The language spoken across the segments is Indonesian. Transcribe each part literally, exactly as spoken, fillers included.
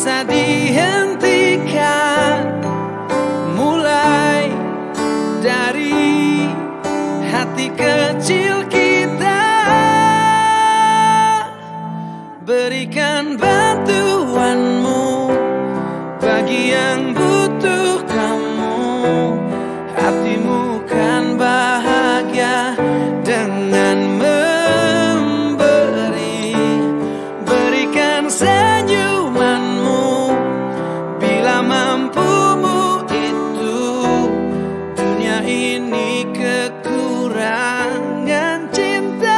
bisa dihentikan, mulai dari hati kecil kita. Berikan bantuanmu bagi yang butuh kamu. Hatimu kan bahagia dengan memberi. Berikan senyumanmu bila mampumu itu. Dunia ini kekurangan cinta.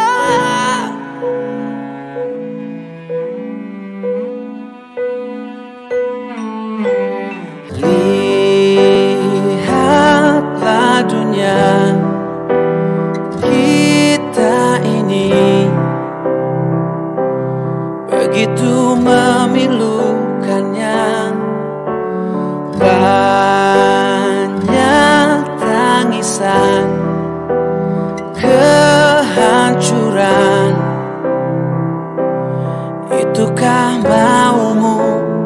Lihatlah dunia kita ini begitu memilukannya. Banyak tangisan, kehancuran. Itukah maumu?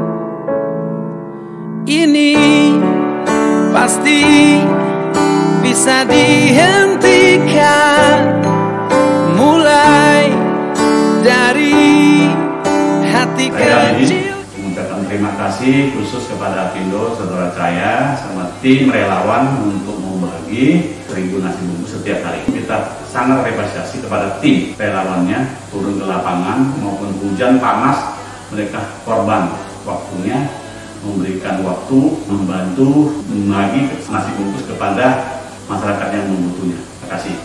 Ini pasti bisa dihentikan, mulai dari hati kecil. Mengucapkan terima kasih khusus kepada Apindo, saudara saya, sama tim relawan untuk membagi seribu nasi bungkus setiap hari. Kita sangat apresiasi kepada tim relawannya, turun ke lapangan maupun hujan panas, mereka korban waktunya, memberikan waktu, membantu membagi nasi bungkus kepada masyarakat yang membutuhnya. Terima kasih.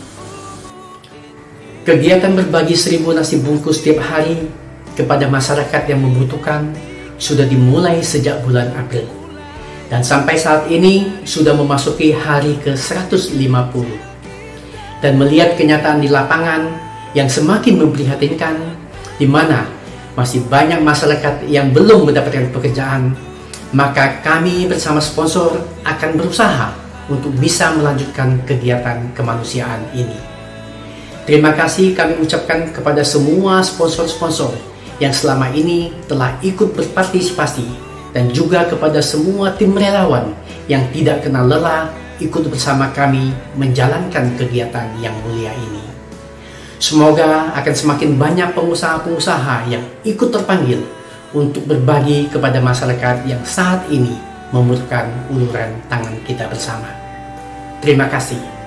Kegiatan berbagi seribu nasi bungkus setiap hari kepada masyarakat yang membutuhkan sudah dimulai sejak bulan April. Dan sampai saat ini sudah memasuki hari ke seratus lima puluh. Dan melihat kenyataan di lapangan yang semakin memprihatinkan, di mana masih banyak masyarakat yang belum mendapatkan pekerjaan, maka kami bersama sponsor akan berusaha untuk bisa melanjutkan kegiatan kemanusiaan ini. Terima kasih kami ucapkan kepada semua sponsor-sponsor yang selama ini telah ikut berpartisipasi, dan juga kepada semua tim relawan yang tidak kenal lelah ikut bersama kami menjalankan kegiatan yang mulia ini. Semoga akan semakin banyak pengusaha-pengusaha yang ikut terpanggil untuk berbagi kepada masyarakat yang saat ini membutuhkan uluran tangan kita bersama. Terima kasih.